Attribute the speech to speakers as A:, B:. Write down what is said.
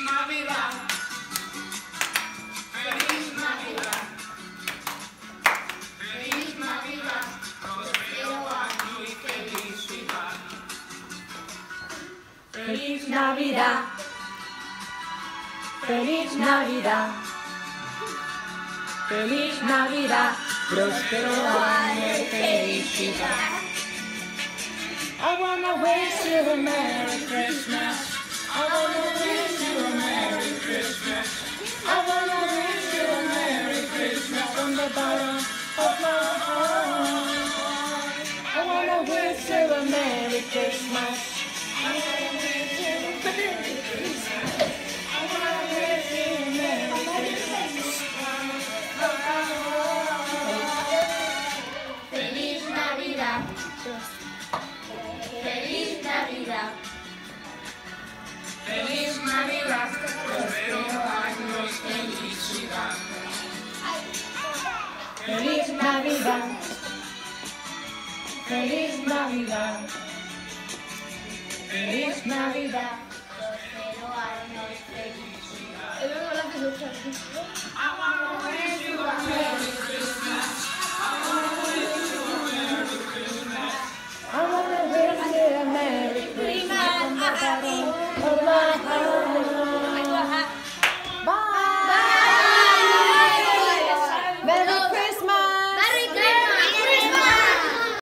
A: Navidad. Feliz Navidad. Feliz Navidad. Próspero año y felicidad.
B: Feliz Navidad. Feliz Navidad. Feliz Navidad. Próspero año y felicidad.
A: I wanna wish you a Merry Christmas. I wanna wish you a Merry Christmas. I wanna wish you a Merry Christmas from the bottom of my heart. I wanna wish you a Merry Christmas. I wanna wish you a Merry Christmas. I wanna wish you a Merry Christmas.
B: Feliz Navidad. Feliz Navidad.
A: Feliz Navidad, próspero año y felicidad.
B: Feliz Navidad. Feliz Navidad. Feliz Navidad. Próspero año y felicidad.
A: I wanna